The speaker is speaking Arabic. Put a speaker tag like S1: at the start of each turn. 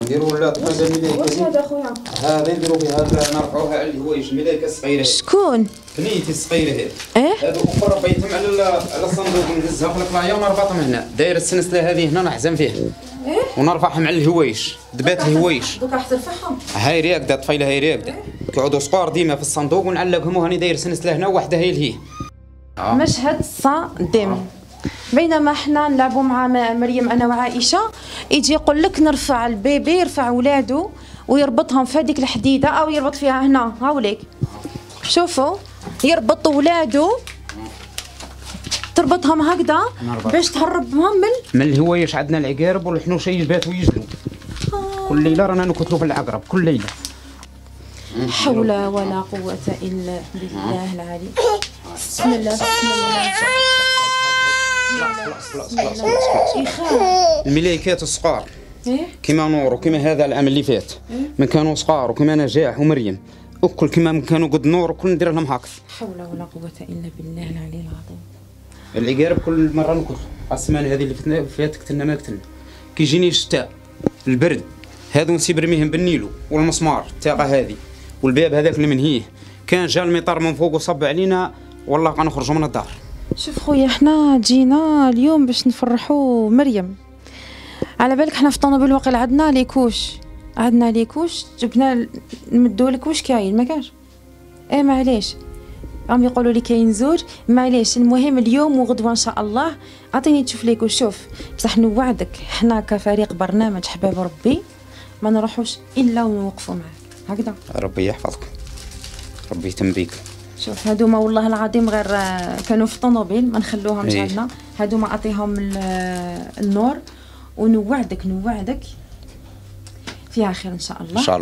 S1: نديروا لا هذا الملايكه
S2: واش هذا خويا؟
S1: هذا نديروا بها هذا نرفعوها على الهوايش الملايكه الصغيره.
S2: شكون؟
S1: بنيتي الصغيره هذه.
S2: هذا
S1: اخر بيتم على الصندوق نهزها في القلايه ونربطهم هنا. داير السنسله هذه هنا نحزم فيه. ونرفعهم على الهوايش، دبات الهوايش.
S2: دوك راح ترفعهم.
S1: هاي راكده طفيله هاي راكده. كيعودوا صقار ديما في الصندوق ونعلقهم وهاني داير سنسله هنا وحده هي لهي.
S2: مشهد صادم. بينما احنا نلعبوا مع مريم انا وعائشه، يجي يقول لك نرفع البيبي، يرفع ولادو ويربطهم في هذيك الحديده او يربط فيها هنا. هاوليك شوفوا يربط ولادو، تربطهم هكذا باش تهربهم
S1: من الهوايش. عندنا العقارب والحنوشه يباتوا يجلوا. كل ليله رانا نقتلوا في العقرب كل ليله.
S2: حول ولا قوه الا بالله العلي. بسم الله بسم الله.
S1: الملايكات الصقار كيما نور وكيما هذا العام اللي فات من كانوا صقار وكيما نجاح ومريم وكل كيما من كانوا قد نور وكل ندير لهم هكذا.
S2: حول ولا قوة إلا بالله العلي العظيم.
S1: العقارب كل مرة نقول السمانة هذه اللي فاتت قتلنا ما قتلنا. كيجيني الشتاء البرد هذو نسيب رميهم بالنيلو والمسمار التاقة هذه والباب هذاك اللي منهيه كان جا المطار من فوق وصب علينا والله غنخرجوا من الدار.
S2: شوف خويا احنا جينا اليوم باش نفرحوا مريم. على بالك حنا في طنوبل واقيلا عندنا ليكوش جبنا نمدوا لك واش كاين ما كاش. معليش راهم يقولوا لي كاين زوج معليش. المهم اليوم وغدوه ان شاء الله اعطيني تشوف ليك شوف. بصح نوعدك حنا كفريق برنامج حباب ربي ما نروحوش الا ونوقفوا معاك هكذا.
S1: ربي يحفظك ربي يتم بيك.
S2: شوف هادوما والله العظيم غير كانوا في طنوبيل ما نخلوهمش عندنا. هادوما اعطيهم النور ونوعدك فيها خير ان شاء الله.